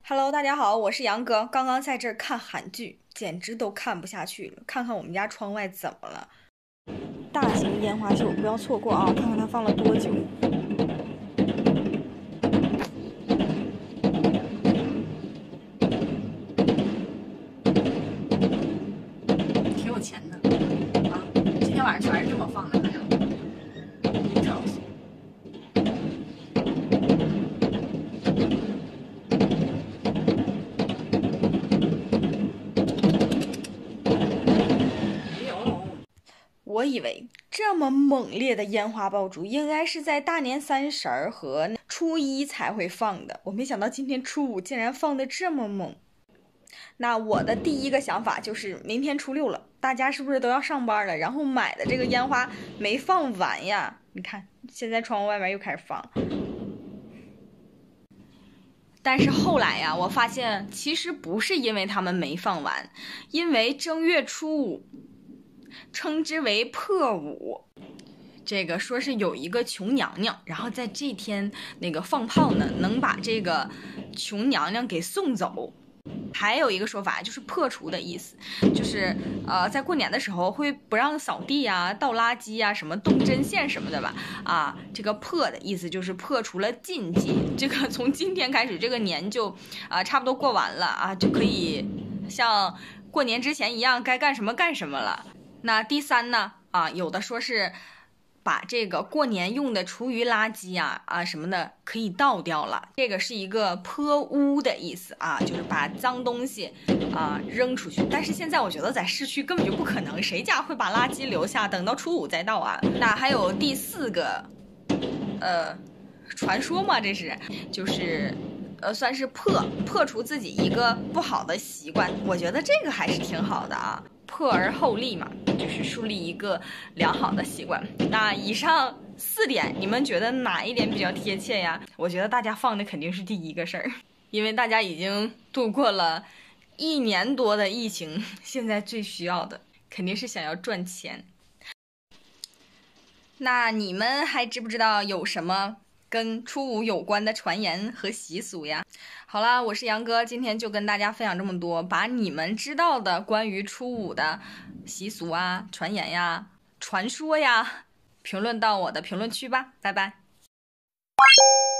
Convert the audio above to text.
Hello，大家好，我是杨哥。刚刚在这儿看韩剧，简直都看不下去了。看看我们家窗外怎么了？大型烟花秀，不要错过啊！看看它放了多久。 挺有钱的啊！今天晚上全是这么放的，好像。这老师没有。 我以为这么猛烈的烟花爆竹应该是在大年30和初一才会放的，我没想到今天初五竟然放的这么猛。那我的第一个想法就是明天初六了，大家是不是都要上班了？然后买的这个烟花没放完呀？你看，现在窗户外面又开始放。但是后来呀，我发现其实不是因为他们没放完，因为正月初五称之为破五。这个说是有一个穷娘娘，然后在这天那个放炮呢，能把这个穷娘娘给送走。还有一个说法就是破除的意思，就是在过年的时候会不让扫地啊、倒垃圾啊、什么动针线什么的吧？啊，这个破的意思就是破除了禁忌。这个从今天开始，这个年就差不多过完了啊，就可以像过年之前一样该干什么干什么了。那第三呢？有的说是把这个过年用的厨余垃圾什么的可以倒掉了，这个是一个泼污的意思啊，就是把脏东西扔出去。但是现在我觉得在市区根本就不可能，谁家会把垃圾留下等到初五再倒啊？那还有第四个，传说嘛，这是就是算是破除自己一个不好的习惯，我觉得这个还是挺好的啊。破而后立嘛，就是树立一个良好的习惯。那以上4点，你们觉得哪一点比较贴切呀？我觉得大家放的肯定是第一个事儿，因为大家已经度过了1年多的疫情，现在最需要的肯定是想要赚钱。那你们还知不知道有什么跟初五有关的传言和习俗呀？好啦，我是杨哥，今天就跟大家分享这么多，把你们知道的关于初五的习俗啊、传言呀、传说呀，评论到我的评论区吧，拜拜。